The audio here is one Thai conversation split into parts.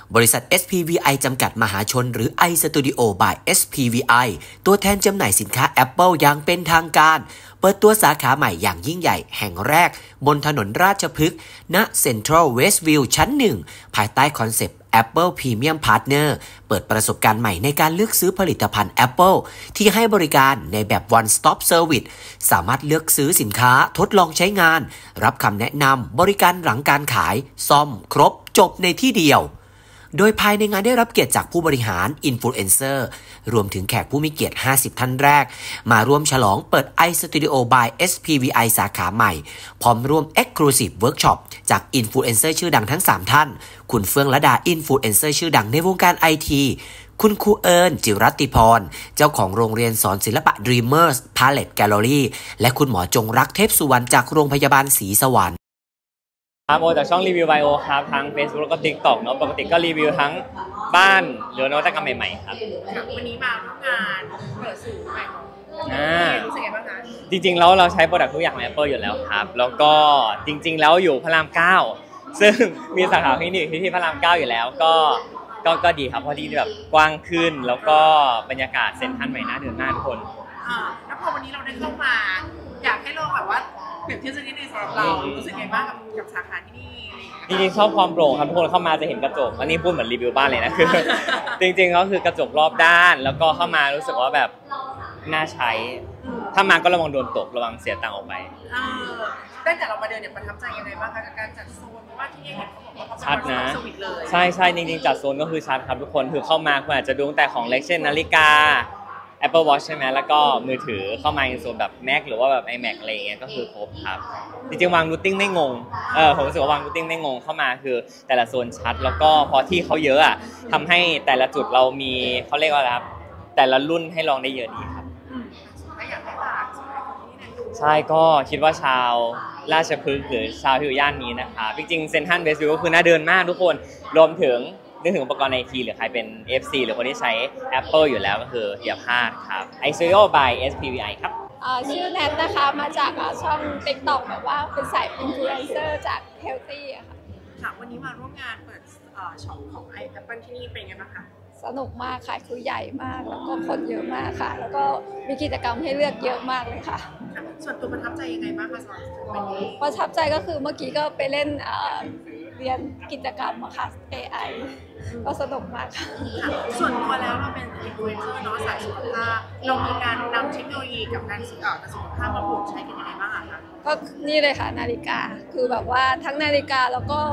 บริษัท SPVI จำกัดมหาชนหรือ iStudio by SPVI ตัวแทนจำหน่ายสินค้า Apple อย่างเป็นทางการเปิดตัวสาขาใหม่อย่างยิ่งใหญ่แห่งแรกบนถนนราชพฤกษ์ณ Central Westview ชั้น 1 ภายใต้คอนเซปต์ Apple Premium Partner เปิดประสบการณ์ใหม่ในการเลือกซื้อผลิตภัณฑ์ Apple ที่ให้บริการในแบบ One Stop Service สามารถเลือกซื้อสินค้าทดลองใช้งานรับคำแนะนำบริการหลังการขายซ่อมครบจบในที่เดียวโดยภายในงานได้รับเกียรติจากผู้บริหารอินฟลูเอนเซอร์รวมถึงแขกผู้มีเกียรติ 50 ท่านแรกมาร่วมฉลองเปิด iStudio by SPVI สาขาใหม่พร้อมร่วม Exclusive Workshop จากอินฟลูเอนเซอร์ชื่อดังทั้ง 3 ท่านคุณเฟื่องระดาอินฟลูเอนเซอร์ชื่อดังในวงการ IT คุณครูเอิญจิรัตติพรเจ้าของโรงเรียนสอนศิลปะ Dreamers Palette Gallery และคุณหมอจงรักเทพสุวรรณจากโรงพยาบาลศรีสวรรค์ครับโอจากช่องรีวิวไบโอครับทั้ง Facebook แล้วก็ TikTok เนาะปกติก็รีวิวทั้งบ้านหรือนวัตกรรมใหม่ๆครับวันนี้มาทำงานเปิดศูนย์ใหม่ของรู้สึกไงบ้างคะจริงๆแล้วเราใช้โปรดักต์ทุกอย่างของ Apple อยู่แล้วครับแล้วก็จริงๆแล้วอยู่พระราม 9ซึ่งมีสาขาที่นี่ที่พระราม 9อยู่แล้วก็ดีครับเพราะที่แบบกว้างขึ้นแล้วก็บรรยากาศเซ็นทรัลใหม่น่าเดินหน้าทุกคนแล้วพอวันนี้เราได้เข้ามาอยากให้ลองแบบว่าเปรียบเทียบสักนิดนึงสำหรับเรารู้สึกไงบ้างกับสาขาที่นี่จริงๆชอบความโปร่งครับทุกคนเข้ามาจะเห็นกระจกอันนี้พูดเหมือนรีวิวบ้านเลยนะคือจริงๆก็คือกระจกรอบด้านแล้วก็เข้ามารู้สึกว่าแบบน่าใช้ถ้ามาก็ระวังโดนตกระวังเสียตังค์ออกไปตั้งแต่เรามาเดินเนี่ยประทับใจยังไงบ้างคะกับการจัดโซนเพราะว่าที่นี่เห็นเขาบอกว่าเขาชัดนะใช่จริงๆจัดโซนก็คือชัดครับทุกคนคือเข้ามาคุณอาจจะดูตั้งแต่ของเล็กเช่นนาฬิกาApple Watch ใช่ไหมแล้วก็มือถือเข้ามาในโซนแบบ Mac หรือว่าแบบ iMac อะไรอย่างเงี้ยก็คือครบครับจริงๆวางรูทติ้งไม่งงผมรู้สึกว่าวางรูทติ้งไม่งงเข้ามาคือแต่ละโซนชัดแล้วก็พอที่เขาเยอะอ่ะทำให้แต่ละจุดเรามีเขาเรียกว่าอะไรครับแต่ละรุ่นให้ลองได้เยอะดีครับใช่ก็คิดว่าชาวราชพฤกษ์หรือชาวที่อยู่ย่านนี้นะคะจริงๆเซ็นทรัลเวสต์วิวก็คือน่าเดินมากทุกคนรวมถึงนึกถึงอุปกรณ์ IT หรือใครเป็น FC หรือคนที่ใช้ Apple อยู่แล้วก็คืออย่าพลาดครับ iStudio by SPVI ครับชื่อแนทนะคะมาจากช่อง TikTok แบบว่าเป็นสายอินฟลูเอนเซอร์จาก Healthy ค่ะวันนี้มาร่วมงานเปิดช็อปของ Apple ที่นี่เป็นไงบ้างคะสนุกมากค่ะคือใหญ่มากแล้วก็คนเยอะมากค่ะแล้วก็มีกิจกรรมให้เลือกเยอะมากเลยค่ะส่วนตัวประทับใจยังไงบ้างคะสำหรับวันนี้ประทับใจก็คือเมื่อกี้ก็ไปเล่นเรียนกิจกรรมค่ะ AI ก็สนุกมากค่ะส่วนตัวแล้วเราเป็นอินฟลูเอนเซอร์เนาะสายสุขภาพเรามีการนำเทคโนโลยีกับการสุขภาพมาปลูกใช้กันยังไงบ้างคะก็นี่เลยค่ะนาฬิกาคือแบบว่าทั้งนาฬิกาแล้วก็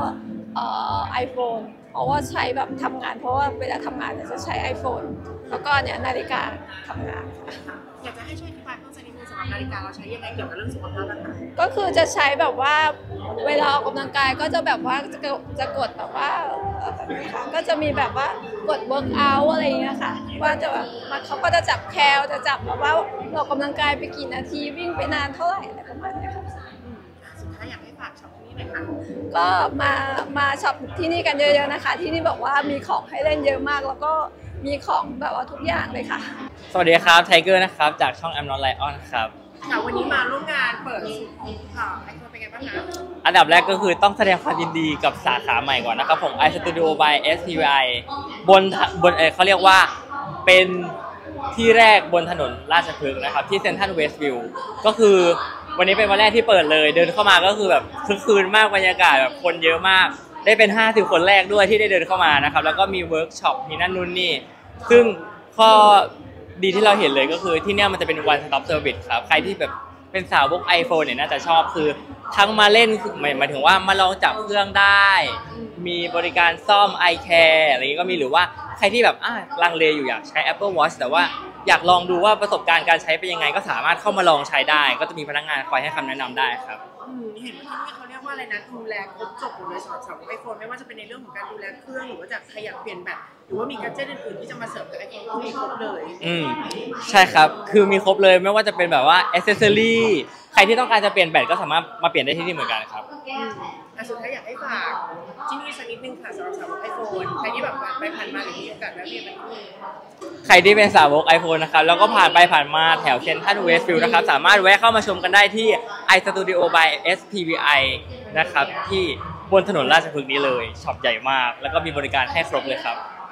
iPhone เพราะว่าใช้แบบทำงานเพราะว่าเวลาทำงานเนี่ยจะใช้ iPhone แล้วก็เนี่ยนาฬิกาทำงานอยากจะให้ช่วยอธิบายเพิ่มเติมนิดนึงสำหรับนาฬิกาเราใช้ยังไงเกี่ยวกับเรื่องสุขภาพนะคะก็คือจะใช้แบบว่าเวลาออกกำลังกายก็จะแบบว่าจะกดแบบว่าก็จะมีแบบว่ากด work out อะไรอย่างเงี้ยค่ะว่าจะแบบเขาก็จะจับแคลจะจับแบบว่าออกกำลังกายไปกี่นาทีวิ่งไปนานเท่าไหร่อะไรประมาณนี้ค่ะสุดท้ายอยากให้ฝากช็อปที่นี่หน่อยค่ะก็มาช็อปที่นี่กันเยอะๆนะคะที่นี่บอกว่ามีของให้เล่นเยอะมากแล้วก็มีของแบบว่าทุกอย่างเลยค่ะสวัสดีครับไทเกอร์นะครับจากช่อง I'm Not Lion ครับวันนี้มาร่วมงานเปิดศูนย์ของไอโฟนเป็นไงบ้างคะอันดับแรกก็คือต้องแสดงความยินดีกับสาขาใหม่ก่อนนะครับผม iStudio by SPVI บนเขาเรียกว่าเป็นที่แรกบนถนนราชพฤกษ์นะครับที่เซ็นทรัลเวสต์วิวก็คือวันนี้เป็นวันแรกที่เปิดเลยเดินเข้ามาก็คือแบบคึกคืนมากบรรยากาศแบบคนเยอะมากได้เป็น50คนแรกด้วยที่ได้เดินเข้ามานะครับแล้วก็มีเวิร์กช็อปมีนั่นนู่นนี่ซึ่งข้อดีที่เราเห็นเลยก็คือที่นี่มันจะเป็น one stop service ครับใครที่แบบเป็นสาวก iPhone เนี่ยน่าจะชอบคือทั้งมาเล่นหมายถึงว่ามาลองจับเครื่องได้มีบริการซ่อม iCare อะไรนี้ก็มีหรือว่าใครที่แบบลังเลอยู่อยากใช้ Apple Watch แต่ว่าอยากลองดูว่าประสบการณ์การใช้เป็นยังไงก็สามารถเข้ามาลองใช้ได้ก็จะมีพนักงานคอยให้คำแนะนำได้ครับเห็นว่าที่นี่เขาเรียกว่าอะไรนะดูแลครบจบเลยสำหรับสาวก iPhone ไม่ว่าจะเป็นในเรื่องของการดูแลเครื่องหรือว่าจะขยับเปลี่ยนแบตหรือว่ามีแกดเจ็ตอื่นๆที่จะมาเสริมกับ iPhone ก็มีครบเลยใช่ครับคือมีครบเลยไม่ว่าจะเป็นแบบว่าแอคเซสซอรี่ใครที่ต้องการจะเปลี่ยนแบตก็สามารถมาเปลี่ยนได้ที่นี่เหมือนกันครับสุดท้ายอยากให้ฝากที่นี่สักนิดนึงค่ะสำหรับสาวก iPhone ใครที่แบบไปผ่านมาหรือมีโอกาสแวะเวียนมาที่ใครที่เป็นสาวก iPhone นะครับแล้วก็ผ่านไปผ่านมาแถวเซ็นทรัลเวสต์วิวนะครับสามารถแวะเข้ามาชมกันได้ที่ iStudio by SPVI นะครับที่บนถนนราชพฤกษ์นี้เลยช็อปใหญ่มากแล้วก็มีบริการให้ครบเลยครับ